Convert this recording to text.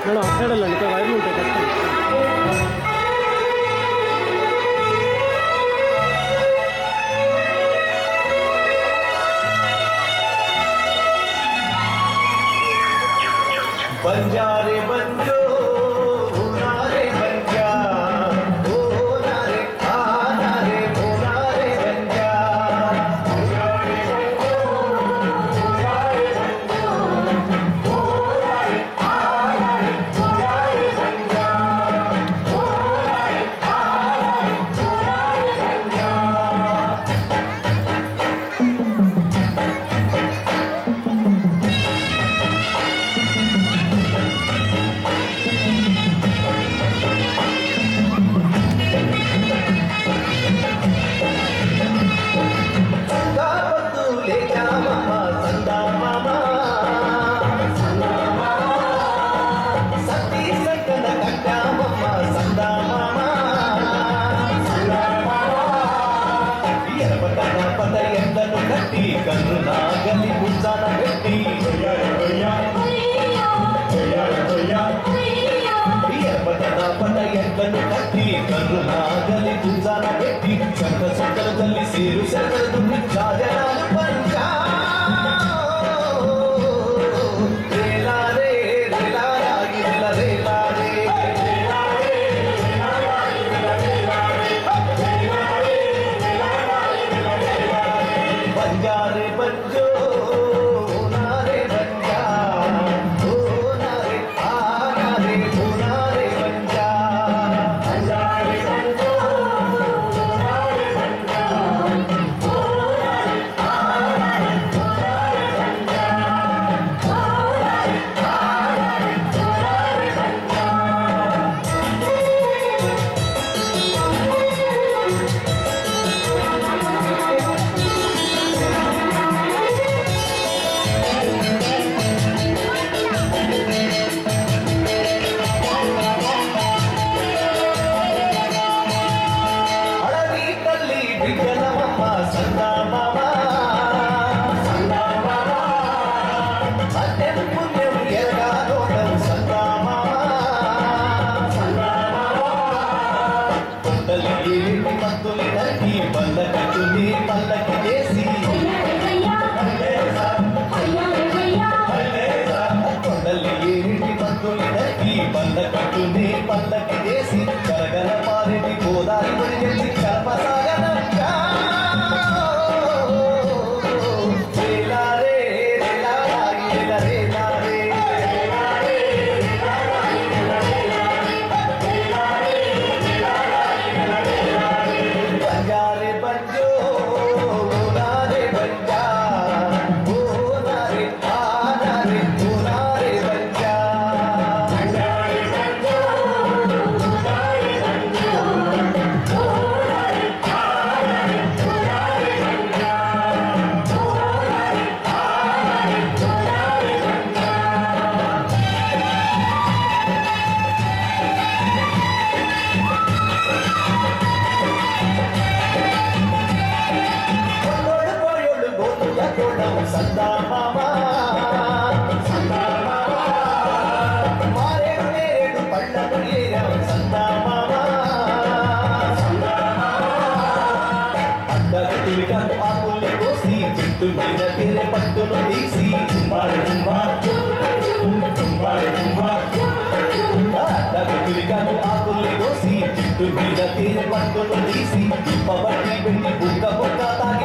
Madam అటు side వెళ్ళండి, ఇక్కడ వైర్లు ఉంటాయి కష్టం. बंजारे बंजो नारे बंजा ओ नारे आ नारे ओ नारे बंजा नारे बंजो नारे बंजो ओ नारे आ नारे ओ नारे बंजा ओ नारे आ नारे ओ नारे बंजा కన్ను నాగలి పుంజాన పెట్టి పట ఎట్లను కట్టి కన్ను నాగలి పుంజాన పెట్టి చంక చక్కలు తల్లి సేరు శరకలు దున్ని రాజనాలు పంచా बंजारे बंजो नारे बंजा ओ नारे आ नारे ओ नारे बंजा बंजारे बंजो नारे बंजा ओ नारे आ नारे ओ नारे बंजा ओ नारे आ नारे ओ नारे बंजा బిడ్డలమ్మ సందా మామ సందా మామ అత్యం పుణ్యం ఎరగాలోకం సందా మామ సందా మామ కొండలి ఏమి మంతులి నరికి పల్లకి పల్లకి చేసి కొండలి ఏమి మంతులి నరికి పల్లకి పల్లకి చేసి కరగల పారిటి గోదారి పడిచి కల్పసాగన సందా మామ సందా మామ మారేడు నేరేడు పళ్ళను ఏరాం సందా మామ సందా మామ అడ్డగట్టులికను ఆకుల్ని కోసి చెట్టు మీద తిరే పట్టును తీసి అడ్డగట్టులికను ఆకుల్ని కోసి చెట్టు మీద తిరే పట్టును తీసి పబట్టి పెట్టి బుక్క బుక్క తాగి